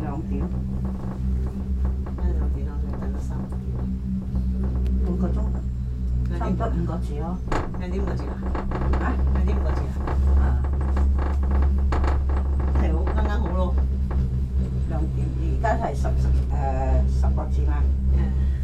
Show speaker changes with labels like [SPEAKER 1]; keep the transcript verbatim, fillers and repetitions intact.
[SPEAKER 1] 兩點，
[SPEAKER 2] 咩兩點啊？你等咗三個點，
[SPEAKER 1] 半個鐘，差唔多五個字咯。
[SPEAKER 2] 兩點五個字啊？
[SPEAKER 1] 啊？
[SPEAKER 2] 兩點五個字啊？
[SPEAKER 1] 啊，
[SPEAKER 2] 係好啱啱好咯。
[SPEAKER 1] 兩點，而家係十十誒十個字嘛。
[SPEAKER 2] 誒。